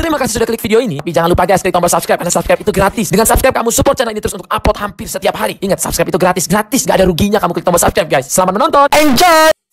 Terima kasih sudah klik video ini. Tapi jangan lupa guys, klik tombol subscribe karena subscribe itu gratis. Dengan subscribe kamu support channel ini terus untuk upload hampir setiap hari. Ingat, subscribe itu gratis, gak ada ruginya kamu klik tombol subscribe guys. Selamat menonton, enjoy.